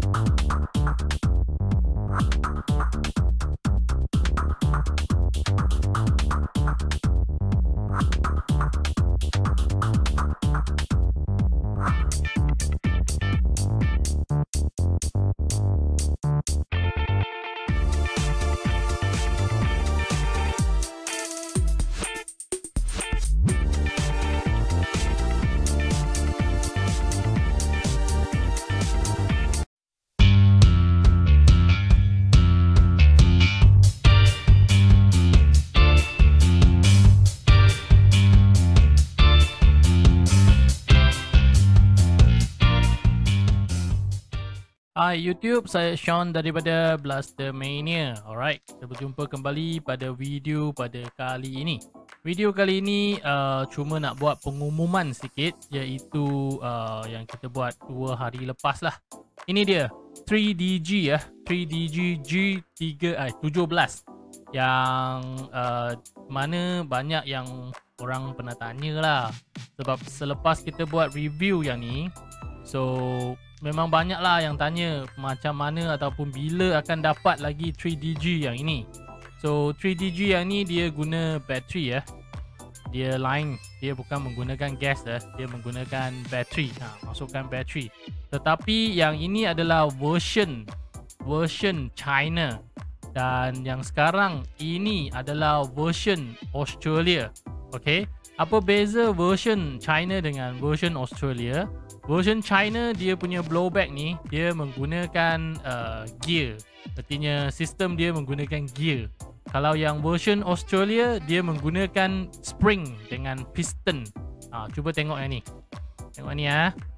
Hai YouTube, saya Sean daripada Blaster Mania. Alright, kita berjumpa kembali pada video pada kali ini. Video kali ini cuma nak buat pengumuman sikit, iaitu yang kita buat 2 hari lepas lah. Ini dia 3DG 3DG G17 yang mana banyak yang orang pernah tanya lah. Sebab selepas kita buat review yang ni, so memang banyak lah yang tanya macam mana ataupun bila akan dapat lagi 3DG yang ini. So 3DG yang ni dia guna bateri Dia lain, dia bukan menggunakan gas dia menggunakan bateri. Masukkan bateri. Tetapi yang ini adalah version China, dan yang sekarang ini adalah version Australia. Okay, apa beza version China dengan version Australia? Version China dia punya blowback ni dia menggunakan gear. Artinya sistem dia menggunakan gear. Kalau yang version Australia dia menggunakan spring dengan piston. Cuba tengok yang ni. Tengok ni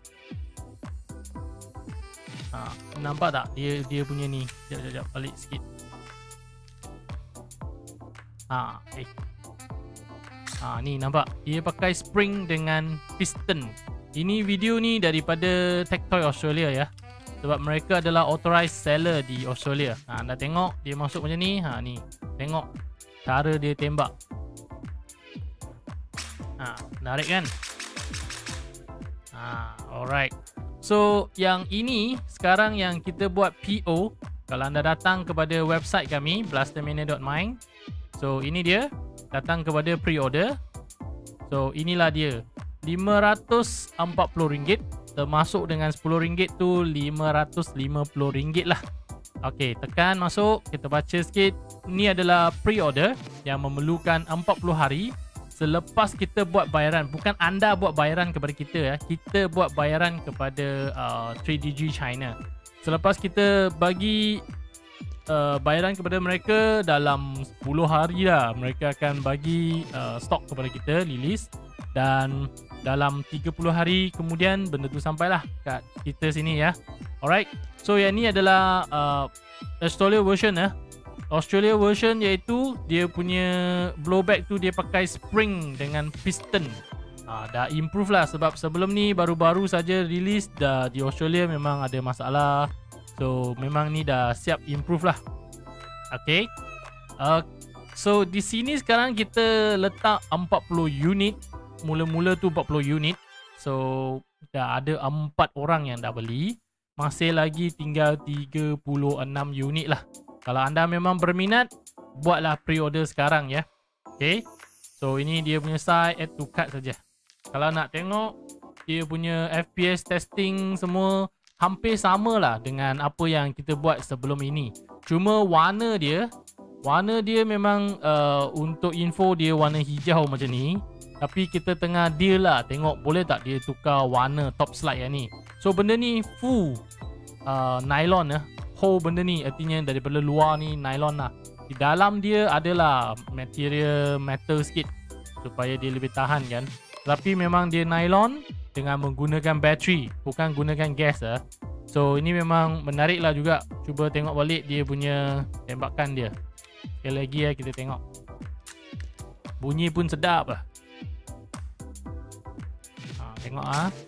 nampak tak dia punya ni? Sekejap balik sikit. Ni nampak dia pakai spring dengan piston. Ini video ni daripada Tectoy Australia ya. Sebab mereka adalah authorized seller di Australia. Anda tengok dia masuk macam ni. Ni tengok cara dia tembak. Menarik kan? Alright. So yang ini sekarang yang kita buat PO. Kalau anda datang kepada website kami blastermania.my, so ini dia, datang kepada pre-order. So inilah dia, RM540, termasuk dengan RM10 tu RM550 lah. Okey, tekan masuk, kita baca sikit. Ini adalah pre-order yang memerlukan 40 hari selepas kita buat bayaran. Bukan anda buat bayaran kepada kita kita buat bayaran kepada 3DG China. Selepas kita bagi bayaran kepada mereka, dalam 10 hari lah mereka akan bagi stok kepada kita, release. Dan dalam 30 hari kemudian benda tu sampailah kat kita sini ya. Alright. So yang ni adalah Australia version Australia version, iaitu dia punya blowback tu dia pakai spring dengan piston. Dah improve lah, sebab sebelum ni baru-baru saja release di Australia memang ada masalah. So memang ni dah siap improve lah. Okay. So di sini sekarang kita letak 40 unit. Mula-mula tu 40 unit. So dah ada 4 orang yang dah beli. Masih lagi tinggal 36 unit lah. Kalau anda memang berminat, buatlah pre-order sekarang ya. Okay. So ini dia punya site, add to cart saja. Kalau nak tengok dia punya FPS testing semua hampir sama lah dengan apa yang kita buat sebelum ini. Cuma warna dia memang untuk info dia warna hijau macam ni. Tapi kita tengah deal lah, tengok boleh tak dia tukar warna top slide yang ni. So benda ni full nylon whole benda ni, artinya daripada luar ni nylon lah. Di dalam dia adalah material metal sikit supaya dia lebih tahan kan. Tapi memang dia nylon dengan menggunakan bateri, bukan gunakan gas So ini memang menarik lah juga. Cuba tengok balik dia punya tembakan dia. Sekali lagi kita tengok. Bunyi pun sedap lah. Tengok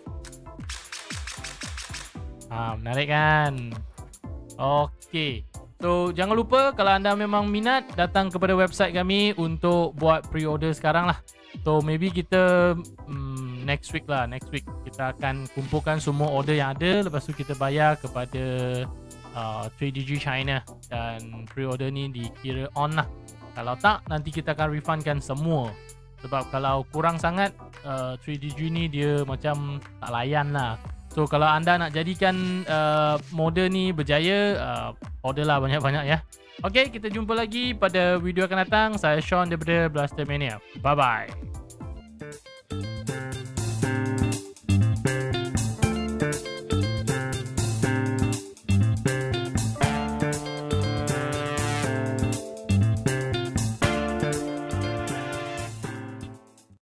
menarik kan. Okey. So jangan lupa, kalau anda memang minat, datang kepada website kami untuk buat pre-order sekarang lah. So maybe kita next week lah. Next week kita akan kumpulkan semua order yang ada. Lepas tu kita bayar kepada 3DG China. Dan pre-order ni dikira on lah. Kalau tak, nanti kita akan refundkan semua. Sebab kalau kurang sangat 3DG ni dia macam tak layan lah. So kalau anda nak jadikan model ni berjaya, order lah banyak-banyak ya. Okay, kita jumpa lagi pada video akan datang. Saya Sean daripada Blaster Mania. Bye-bye.